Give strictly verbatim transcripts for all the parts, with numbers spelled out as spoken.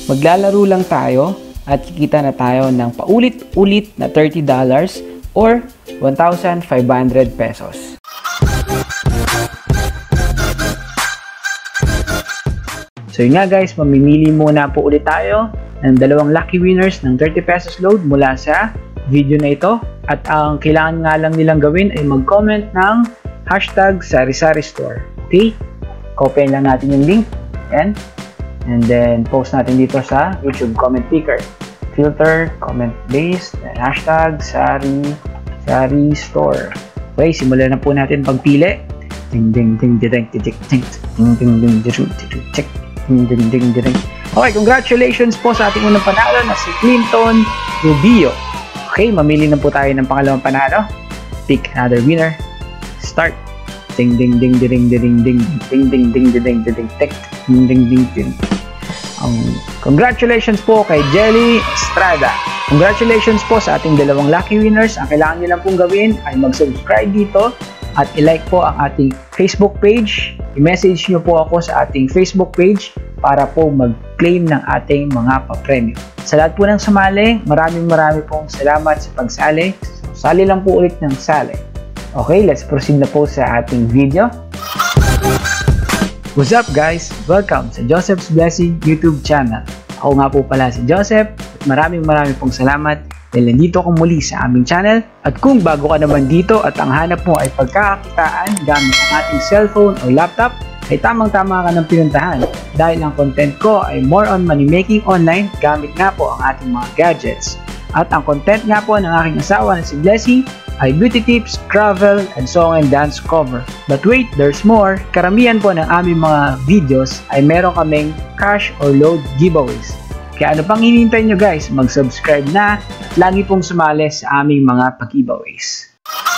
maglalaro lang tayo at kikita na tayo ng paulit-ulit na thirty dollars or one thousand five hundred pesos. So yun nga guys, mamimili muna po ulit tayo ng dalawang lucky winners ng thirty pesos load mula sa video na ito. At ang kailangan nga lang nilang gawin ay mag-comment ng hashtag Sari-Sari Store. Okay? Copyin lang natin yung link. Yan. And then post natin dito sa YouTube comment picker. Filter, comment based, and hashtag Sari Sari Store. Okay, simulan na po natin pagpili. Ding ding ding ding ding ding ding ding ding ding ding ding ding ding ding. Okay, congratulations po sa ating unang panalo na si Clinton Rubio. Okay, mamili na po tayo ng pangalawang panalo. Pick another winner. Start. Ding ding ding ding ding ding ding ding ding ding ding ding ding ding ding ding. Um, congratulations po kay Jelly Estrada. Congratulations po sa ating dalawang lucky winners. Ang kailangan nyo lang pong gawin ay mag-subscribe dito at i-like po ang ating Facebook page. I-message nyo po ako sa ating Facebook page para po mag-claim ng ating mga papremyo. Sa lahat po ng sumali, maraming maraming pong salamat sa pagsali. Sali lang po ulit ng sali. Okay, let's proceed na po sa ating video. What's up guys? Welcome sa Joseph's Blessing YouTube channel. Ako nga po pala si Joseph at maraming maraming pong salamat dahil nandito ako muli sa aming channel. At kung bago ka naman dito at ang hanap mo ay pagkakakitaan gamit ang ating cellphone o laptop, ay tamang-tama ka ng pinuntahan dahil ang content ko ay more on money making online gamit nga po ang ating mga gadgets. At ang content nga po ng aking asawa na si Blessing ay beauty tips, travel, and song and dance cover. But wait, there's more. Karamihan po ng aming mga videos ay meron kaming cash or load giveaways. Kaya ano pang hinihintay nyo guys, mag-subscribe na at lagi pong sumali sa aming mga pag-giveaways.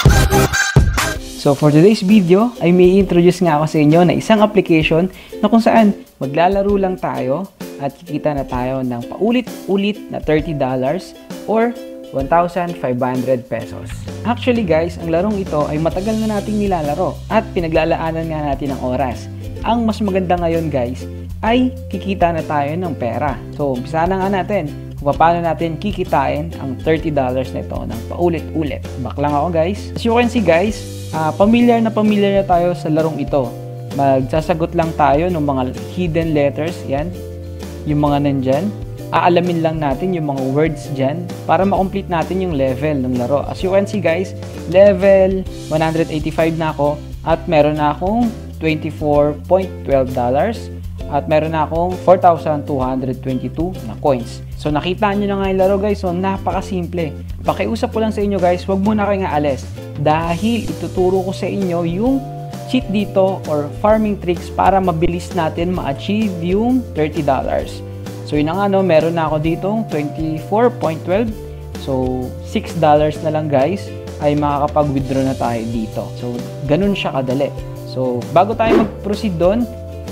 So for today's video, ay may introduce nga ako sa inyo na isang application na kung saan maglalaro lang tayo at kikita na tayo ng paulit-ulit na thirty dollars or one thousand five hundred pesos. Actually guys, ang larong ito ay matagal na nating nilalaro at pinaglalaanan nga natin ng oras. Ang mas maganda ngayon guys ay kikita na tayo ng pera. So umpisa na nga natin kung paano natin kikitain ang thirty dollars na ito ng paulit-ulit. Back lang ako guys. As you can see guys, uh, familiar na familiar na tayo sa larong ito. Magsasagot lang tayo ng mga hidden letters. Yan, yung mga nandyan. Aalamin lang natin yung mga words dyan para makomplete natin yung level ng laro. As you can see guys, level one eighty-five na ako at meron na akong twenty-four point one two dollars at meron na akong four thousand two hundred twenty-two na coins. So nakita nyo na nga yung laro guys, so napakasimple. Pakiusap ko lang sa inyo guys, wag muna kayo nga alis dahil ituturo ko sa inyo yung cheat dito or farming tricks para mabilis natin ma-achieve yung thirty dollars. So yun na nga no, meron na ako ditong twenty-four point one two. So six dollars na lang guys ay makakapag-withdraw na tayo dito. So ganun siya kadali. So bago tayo mag-proceed doon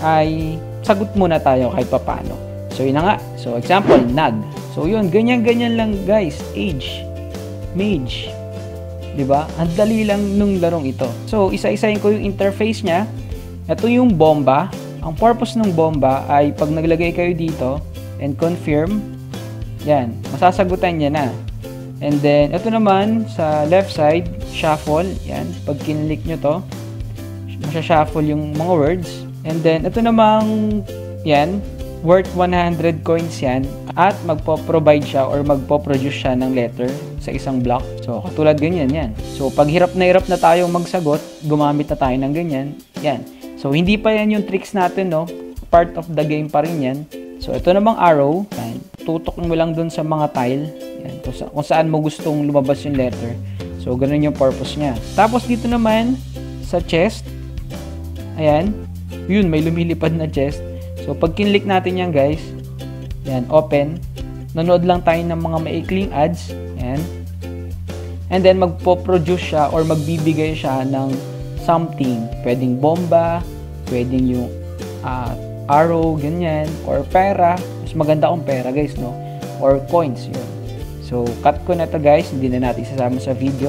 ay sagot muna tayo kahit papaano. So yun na nga. So example, nag. So yun, ganyan-ganyan lang guys. Age, mage. Diba? Ang dali lang nung larong ito. So isa-isahin ko yung interface niya. Ito yung bomba. Ang purpose ng bomba ay pag naglagay kayo dito and confirm, yan, masasagutan niya na. And then, ito naman, sa left side, shuffle, yan, pag kinlik nyo to, masya-shuffle yung mga words. And then, ito namang, yan, worth one hundred coins yan, at magpo-provide siya or magpo-produce siya ng letter sa isang block. So, katulad ganyan, yan. So, pag hirap na hirap na tayong magsagot, gumamit na tayo ng ganyan, yan. So, hindi pa yan yung tricks natin, no? Part of the game pa rin yan. So, ito namang arrow, yan, tutok mo lang dun sa mga tile, yan, kung, sa, kung saan mo gustong lumabas yung letter. So, ganun yung purpose niya. Tapos, dito naman, sa chest, ayan, yun, may lumilipad na chest. So, pag kinlik natin yan, guys, yan, open, nanood lang tayo ng mga maikling ads, yan, and then, magpo-produce siya or magbibigay siya ng something. Pwedeng bomba, pwedeng yung, ah, uh, arrow, ganyan, or pera. Mas maganda kung pera guys, no? Or coins, yun. So, cut ko na to guys, hindi na natin isasama sa video.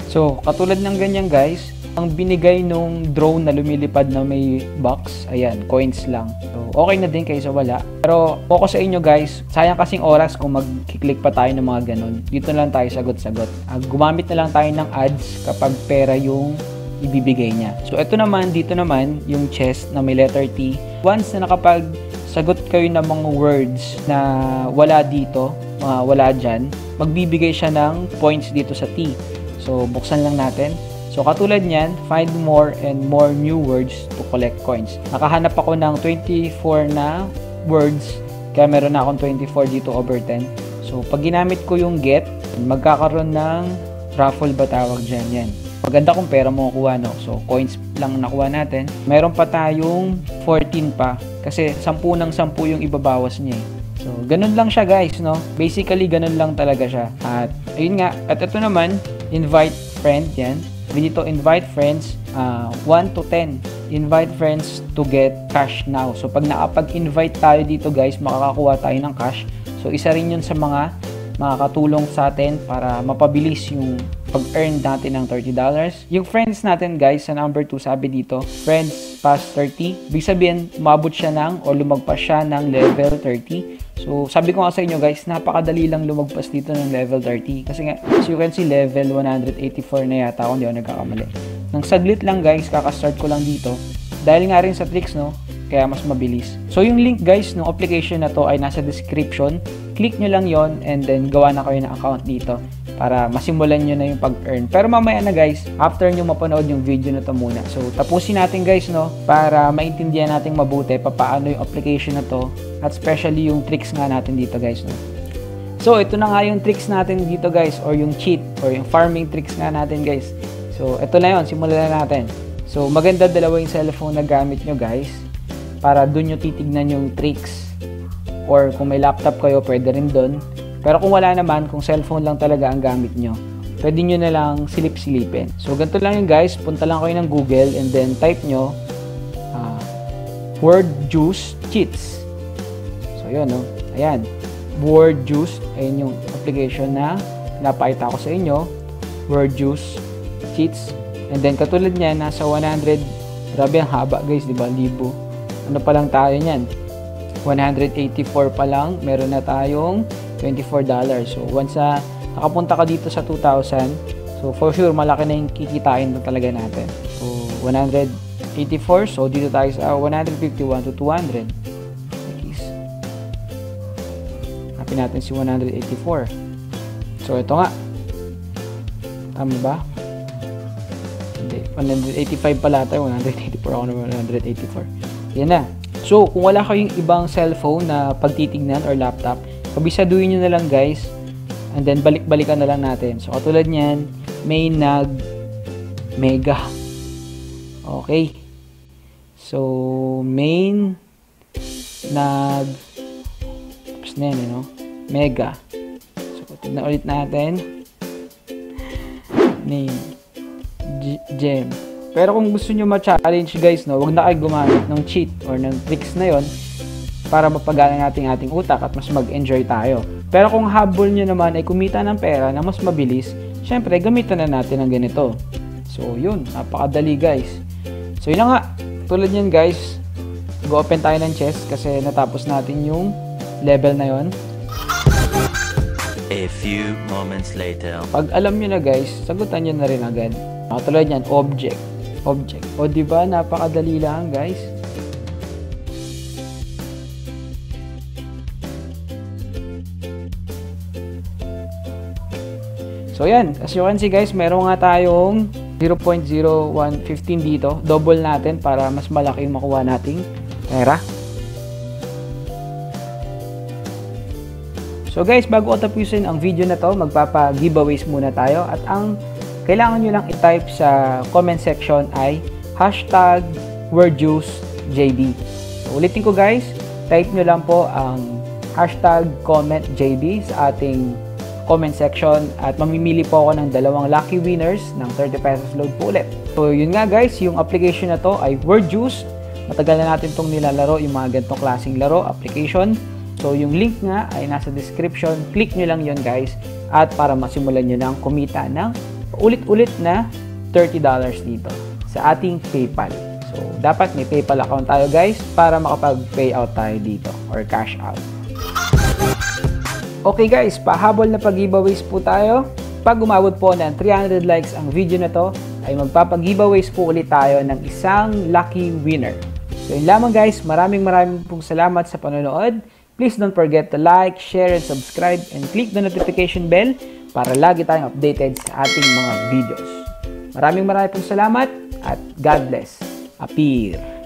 So, katulad ng ganyan guys, ang binigay nung drone na lumilipad na may box, ayan, coins lang. So, okay na din kaysa wala. Pero, focus sa inyo guys, sayang kasing oras kung mag-click pa tayo ng mga ganun. Dito na lang tayo sagot-sagot. Uh, gumamit na lang tayo ng ads kapag pera yung ibibigay niya. So, ito naman, dito naman, yung chest na may letter T. Once na nakapag sagot kayo ng mga words na wala dito, uh, wala dyan, magbibigay siya ng points dito sa T. So, buksan lang natin. So, katulad niyan, find more and more new words to collect coins. Nakahanap ako ng twenty-four na words, kaya meron na akong twenty-four dito over ten. So, pag ginamit ko yung get, magkakaroon ng raffle ba tawag dyan yan. Maganda kung pera mo kuha, no? So, coins lang nakuha natin. Meron pa tayong fourteen pa, kasi sampu ng sampu yung ibabawas niya eh. So, ganun lang siya guys, no? Basically, ganun lang talaga siya. At, ayun nga, at ito naman, invite friend, yan. Dito, invite friends, uh, one to ten. Invite friends to get cash now. So, pag nakapag-invite tayo dito guys, makakakuha tayo ng cash. So, isa rin yun sa mga makakatulong sa atin para mapabilis yung pag-earn natin ng thirty dollars. Yung friends natin guys, sa number two, sabi dito, friends past thirty. Ibig sabihin, umabot siya ng o lumagpas siya ng level thirty. So, sabi ko nga sa inyo guys, napakadali lang lumagpas dito ng level thirty. Kasi nga, as you can see, level one eighty-four na yata kung di ako nagkakamali. Nang saglit lang guys, kakastart ko lang dito. Dahil nga rin sa tricks, no? Kaya mas mabilis. So, yung link guys ng application na to ay nasa description. Click nyo lang yon and then gawa na kayo ng account dito para masimulan nyo na yung pag-earn. Pero mamaya na guys, after nyo mapanood yung video na to muna. So, tapusin natin guys, no? Para maintindihan natin mabuti papaano yung application na to at especially yung tricks nga natin dito guys, no? So, ito na nga yung tricks natin dito guys, or yung cheat or yung farming tricks nga natin guys. So, ito na yon, simulan na natin. So, maganda dalawa yung cellphone na gamit nyo guys para dun nyo titignan yung tricks. Or kung may laptop kayo, pwede rin dun. Pero kung wala naman, kung cellphone lang talaga ang gamit nyo, pwede nyo na lang silip-silipin. So, ganito lang yun guys. Punta lang kayo ng Google and then type nyo uh, word juice cheats. So, yun, no? Ayan. Word juice. Ayan yung application na napakita ko sa inyo. Word juice cheats. And then, katulad niya, nasa one hundred. Grabe ang haba guys, di ba? Libo. Ano pa lang tayo niyan? one eighty-four pa lang, meron na tayong twenty-four dollars. So, once na uh, nakapunta ka dito sa two thousand, so for sure, malaki na yung kikitain na talaga natin. So, one eighty-four, so dito tayo sa one fifty-one to two hundred. Hanapin natin si one eighty-four. So, ito nga. Tama ba? Hindi, one eighty-five pala tayo, one eighty-four, ako na one eighty-four. Yan na. So, kung wala kayong ibang cellphone na pagtitignan or laptop, kabisaduhin nyo na lang guys. And then, balik-balikan na lang natin. So, katulad nyan, may nag mega. Okay. So, main nag tapos na yan, no? Mega. So, tignan ulit natin. Name. Gem. Pero kung gusto nyo ma-challenge guys, no, wag na kayo gumamit ng cheat or ng tricks na yon para mapagana natin ating utak at mas mag-enjoy tayo. Pero kung habol nyo naman ay kumita ng pera na mas mabilis, syempre gamitan na natin ng ganito. So yun, napakadali guys. So yun na nga, tulad nyan guys, go-open tayo ng chest kasi natapos natin yung level na yon. A few moments later. Pag alam nyo na guys, sagutan nyo na rin agad. Tulad nyan, object. Object. O diba, napakadali lang guys. So yan, as you can see guys, meron nga tayong zero point zero one one five dito. Double natin para mas malaki yung makuha nating pera. So guys, bago ko tapusin ang video na to, magpapa-giveaways muna tayo. At ang kailangan nyo lang i-type sa comment section ay hashtag wordjuicejb. So, ulitin ko guys, type nyo lang po ang hashtag commentjb sa ating comment section at mamimili po ako ng dalawang lucky winners ng thirty pesos load po ulit. So yun nga guys, yung application na to ay Wordjuice. Matagal na natin itong nilalaro, yung mga ganitong klaseng laro, application. So yung link nga ay nasa description, click nyo lang yun guys at para masimulan nyo ng kumita ng ulit-ulit na thirty dollars dito sa ating PayPal. So, dapat may PayPal account tayo guys para makapag-payout tayo dito or cash out. Okay guys, pahabol na pag-giveaways po tayo. Pag umabot po ng three hundred likes ang video na to, ay magpapag-giveaways po ulit tayo ng isang lucky winner. So yun lamang guys, maraming maraming pong salamat sa panonood. Please don't forget to like, share, and subscribe, and click the notification bell para lagi tayong updated sa ating mga videos. Maraming maraming pong salamat at God bless. Appear.